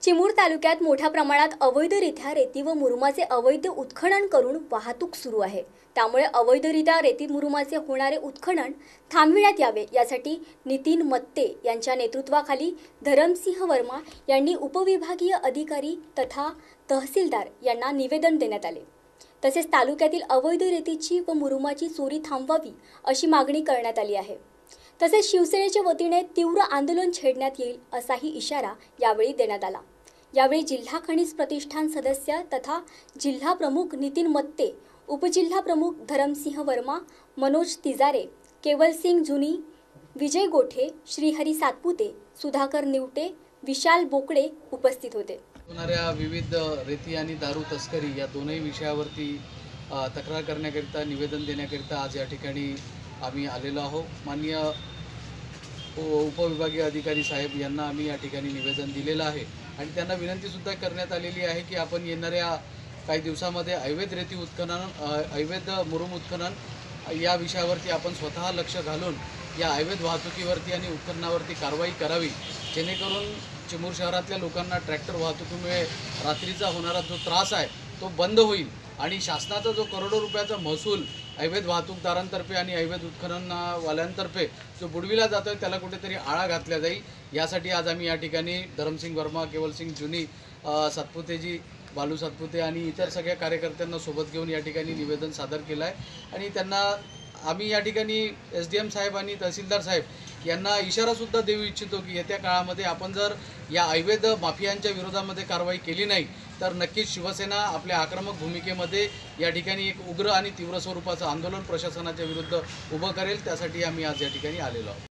चिमूर तालुक्यात मोठ्या प्रमाणात अवैधरित्या रेती व मुरुमाचे अवैध उत्खनन करून वाहतूक सुरू आहे। त्यामुळे अवैधरित्या रेती मुरुमाचे होणारे उत्खनन थांबविण्यात यावे यासाठी नितीन मत्ते यांच्या नेतृत्वाखाली धरमसिंह वर्मा यांनी उपविभागीय अधिकारी तथा तहसीलदार यांना निवेदन देण्यात आले। तसेच तालुक्यातील अवैध रेतीची व मुरुमाची चोरी थांबवावी अशी मागणी करण्यात आली आहे। तसेच शिवसेनेच्या वतीने तीव्र आंदोलन छेडण्यात येईल असाही इशारा यावेळी देण्यात आला। यावेळी जिल्हा खनिज प्रतिष्ठान सदस्य तथा जिल्हा प्रमुख नितीन मत्ते, उपजिल्हा प्रमुख धरमसिंह वर्मा, मनोज तिजारे, केवलसिंग जुनी, विजय गोठे, श्रीहरी सातपुते, सुधाकर निवटे, विशाल बोकडे उपस्थित होते। होणाऱ्या विविध रेती आणि दारू तस्करी या दोनही विषयावरती तक्रार करण्याकरिता निवेदन देण्याकरिता आज या ठिकाणी आम्ही आलेलो आहोत। माननीय उपविभागीय अधिकारी साहेब यांना आम्ही या ठिकाणी निवेदन दिलेलं आहे आणि त्यांना विनंतीसुद्धा करण्यात आलेली आहे की आपण येणाऱ्या काही दिवसामध्ये अवैध रेती उत्खनन, अवैध मुरुम उत्खनन या विषयावरती आपण स्वतः लक्ष घालून या अवैध वाहतुकीवरती आणि उत्खननावरती कारवाई करावी, जेणेकरून चिमूर शहरातल्या लोकांना ट्रॅक्टर वाहतुकीमुळे रात्रीचा होणारा जो त्रास आहे तो बंद होईल आणि शासनाचा जो करोडो रुपयाचा महसूल अवैध वाहतूकदारांतर्फे आणि अवैध उत्खननवाल्यांतर्फे जो बुडविला जातो आहे त्याला कुठेतरी आळा घातला जाईल। यासाठी आज आम्ही या ठिकाणी धरमसिंग वर्मा, केवलसिंग जुनी, सातपुतेजी, बालू सातपुते आणि इतर सगळ्या कार्यकर्त्यांना सोबत घेऊन या ठिकाणी निवेदन सादर केलं आहे आणि त्यांना आम्ही या ठिकाणी SDM साहेब आणि तहसीलदार साहेब यांना इशारासुद्धा देऊ इच्छितो की येत्या काळामध्ये आपण जर या अवैध माफियांच्या विरोधामध्ये कारवाई केली नाही तर नक्कीच शिवसेना आपल्या आक्रमक भूमिकेमध्ये या ठिकाणी एक उग्र आणि तीव्र स्वरूपाचं आंदोलन प्रशासनाच्या विरुद्ध उभं करेल। त्यासाठी आम्ही आज या ठिकाणी आलेलो आहोत।